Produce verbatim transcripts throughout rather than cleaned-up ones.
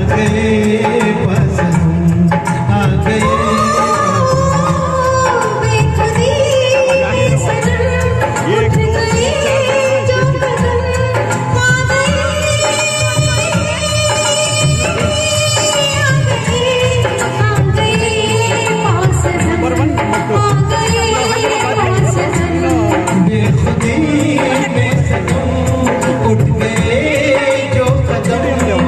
गए बस हम आ गए। बेखुदी में सनम उठ गए जो कदम।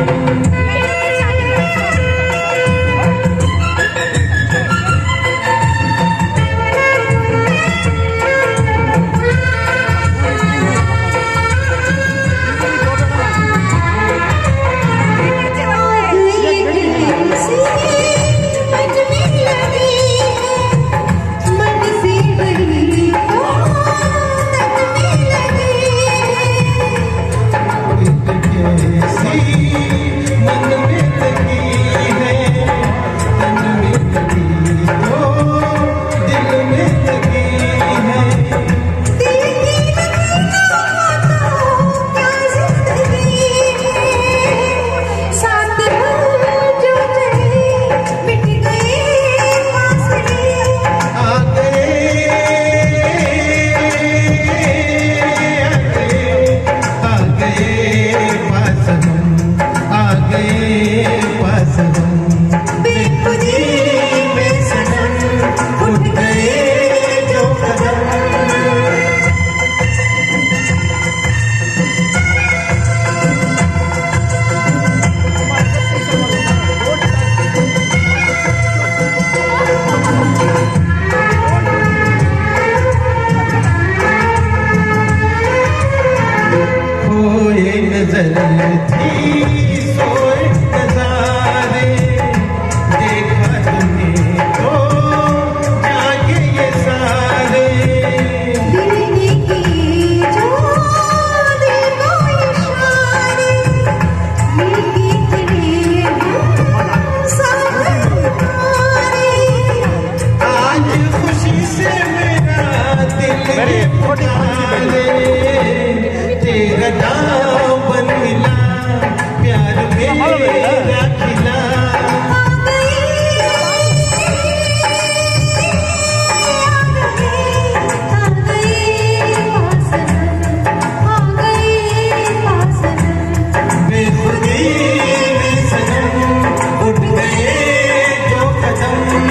नजर थी सोए नजारे, देखा तुम्हें तो जागे ये सारे। दिल की जो दिल को इशारे, मिलके चले हम सारे। आज खुशी से मेरा दिल पुकारे, तेरा नाम बन मिला प्यार मेरा खिला। बेखुदी में सनम उठ गए जो कदम।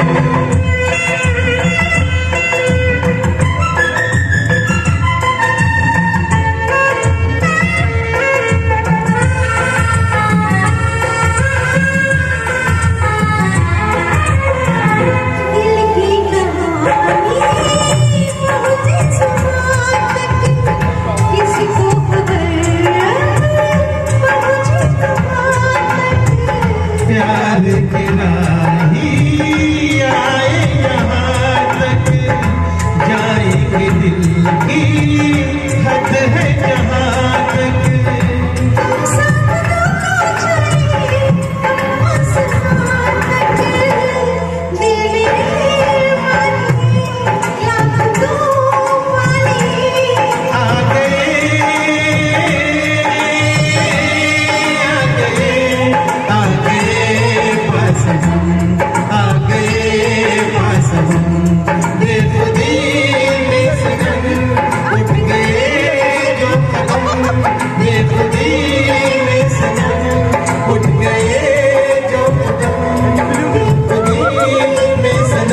प्यार के राही आए यहाँ तक, जाएगी दिल की हद है जहाँ तक।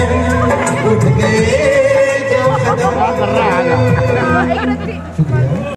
उठ गए जो कदम।